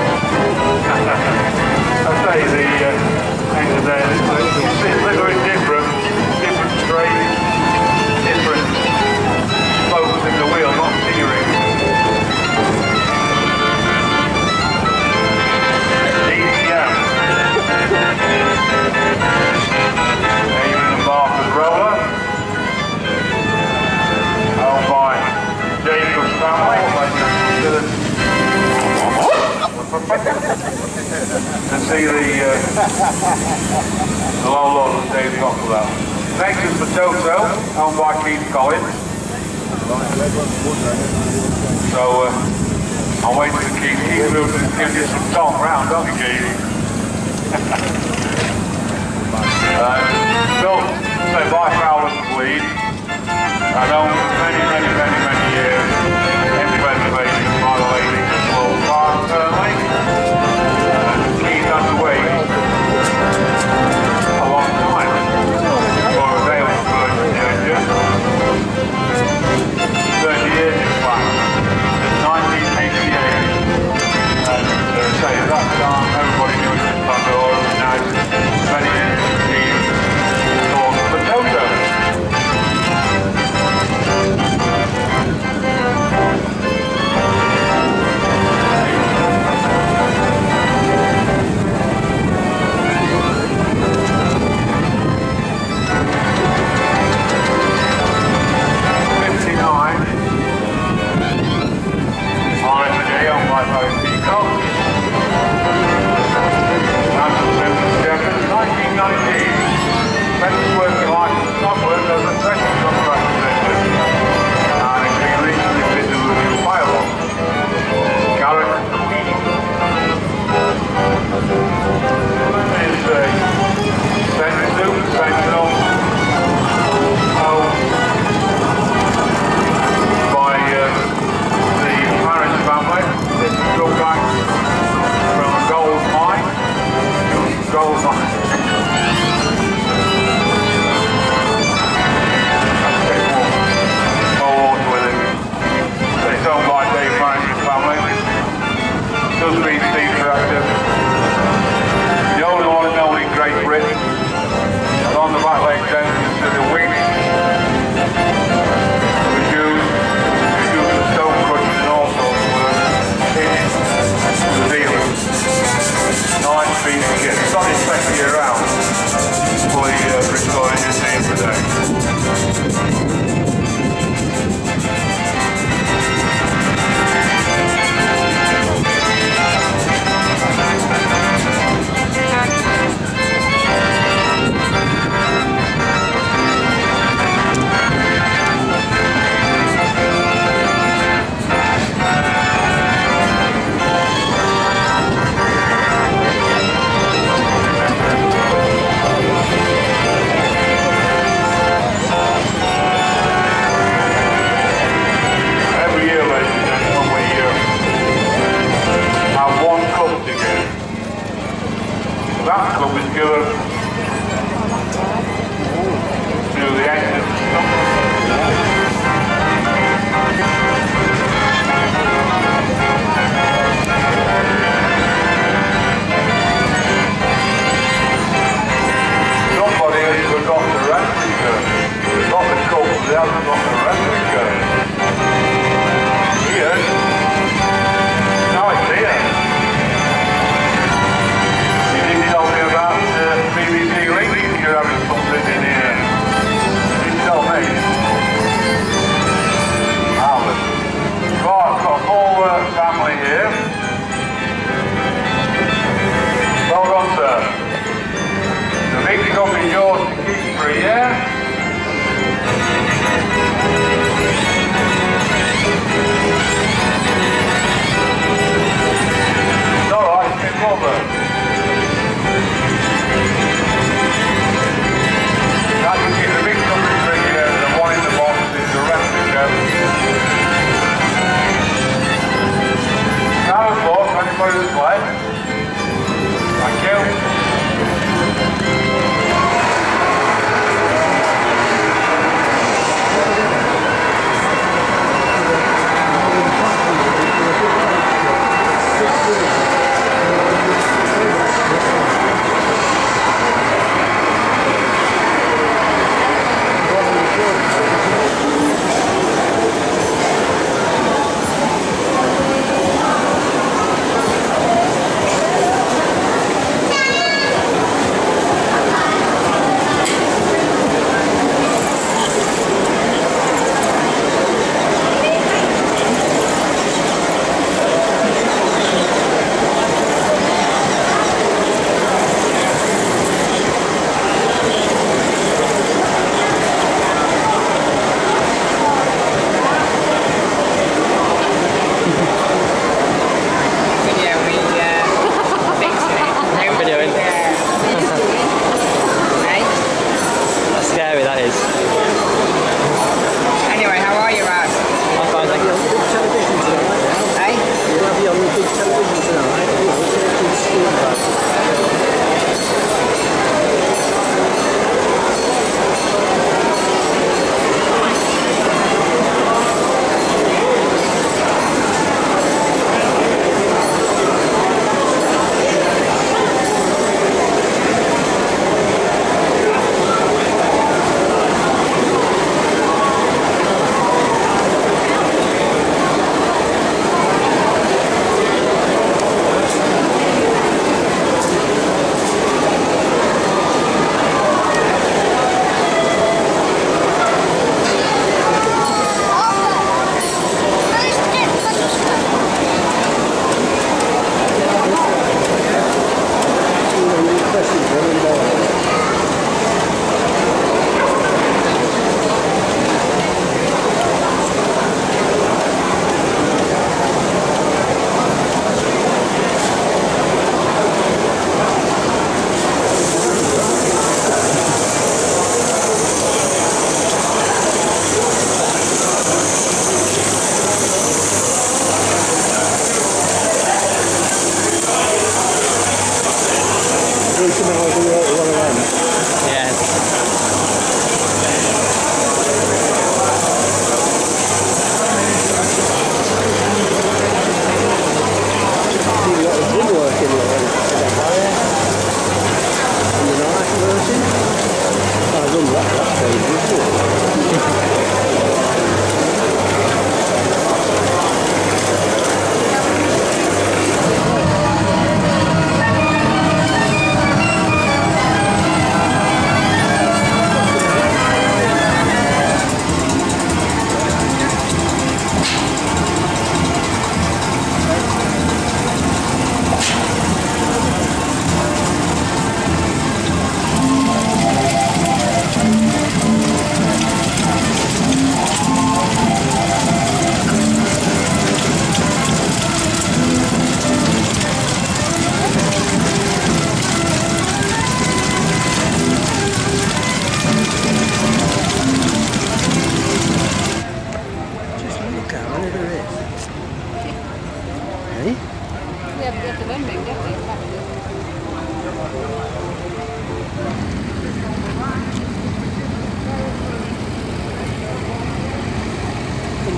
I say the engine there, it's very different straight, different spokes in the wheel, not steering. DCM. Aiming and Barker's roller. Owned by Jacob's family. And see the low load that Dave's got for that. Next is the Toto, owned by Keith Collins. So I'm waiting for Keith. Keith will give you some Tom round, don't you, Keith? Built, say, by Fowler's Fleet, and owned for many years in preservation by the ladies at Slow Farm, Ploughing. Keith had to wait a long time for a veil to purchase the engine. 30 years in fact, since 1988. And say at that time everybody knew it was Pandora, and now many years Keith thought the Toto.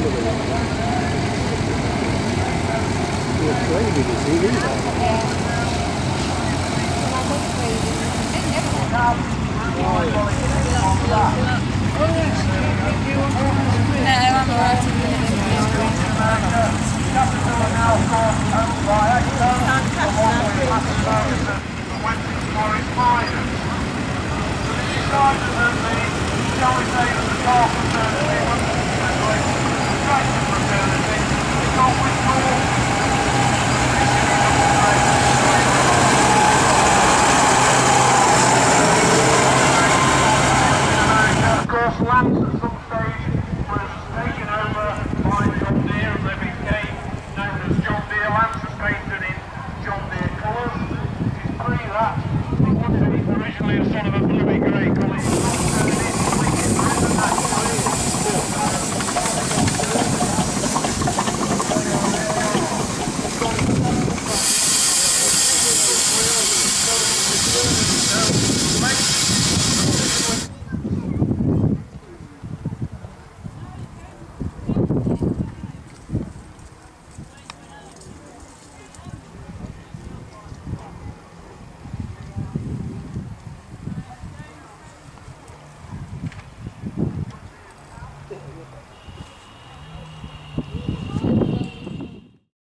You're crazy to see these. Of course, Lance at some stage was taken over by John Deere and they became known as John Deere. Lance was painted in John Deere colours. It's pre that. It was originally a sort of a bluey grey colour.